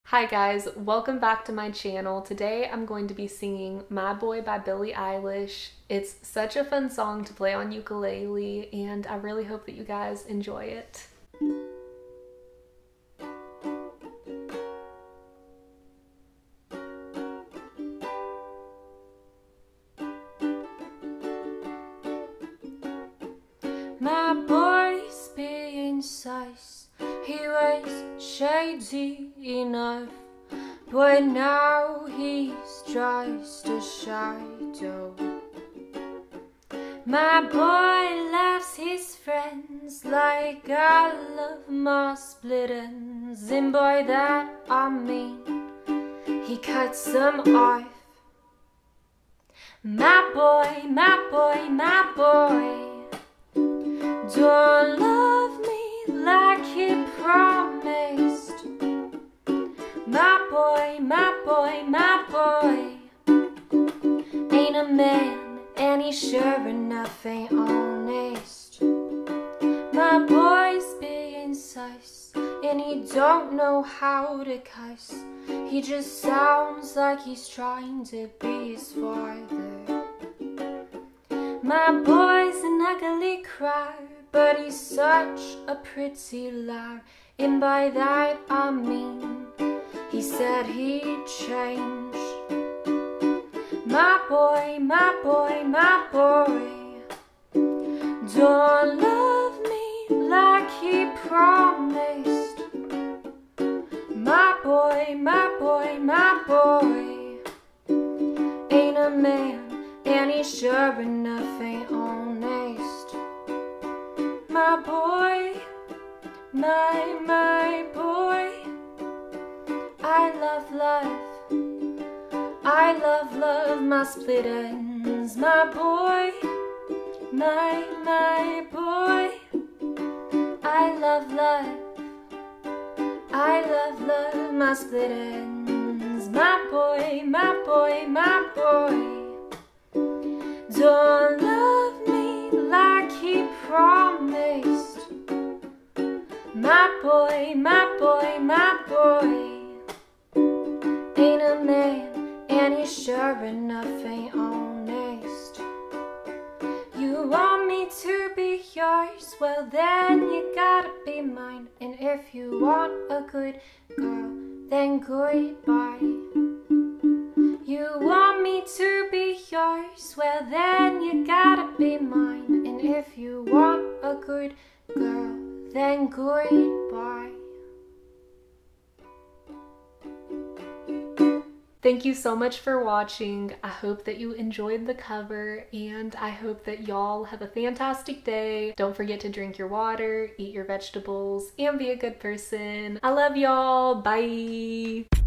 Hi guys, welcome back to my channel. Today I'm going to be singing My Boy by Billie Eilish. It's such a fun song to play on ukulele and I really hope that you guys enjoy it. My boy's being sus. He was shady enough, but now he's just a shadow. My boy loves his friends like I love my split ends, and by that I mean he cuts them off. My boy, my boy, my boy don't love me like he promised. My boy, my boy, my boy ain't a man, and he sure enough ain't honest. My boy's being sus, and he don't know how to cuss. He just sounds like he's trying to be his father. My boy's an ugly crier, but he's such a pretty liar, and by that I mean he said he'd change. My boy, my boy, my boy don't love me like he promised. My boy, my boy, my boy ain't a man, and he sure enough ain't honest. My boy, my boy, I love, my split ends. My boy, my boy, I love, my split ends. My boy, my boy, my boy don't love me like he promised. My boy, my boy, my boy ain't a man, and he sure enough ain't honest. You want me to be yours, well then you gotta be mine. And if you want a good girl, then goodbye. You want me to be yours, well then you gotta be mine. And if you want a good girl, then goodbye. Thank you so much for watching. I hope that you enjoyed the cover, and I hope that y'all have a fantastic day. Don't forget to drink your water, eat your vegetables, and be a good person. I love y'all. Bye.